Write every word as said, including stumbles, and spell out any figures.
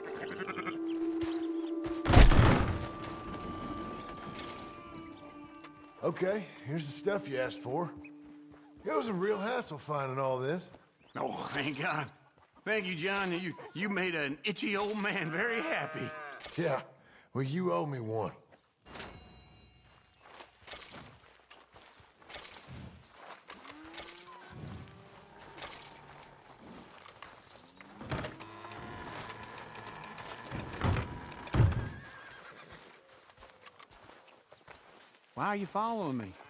Okay, here's the stuff you asked for. It was a real hassle finding all this. Oh, thank God. Thank you, John. You, you made an itchy old man very happy. Yeah, well, you owe me one. Why are you following me?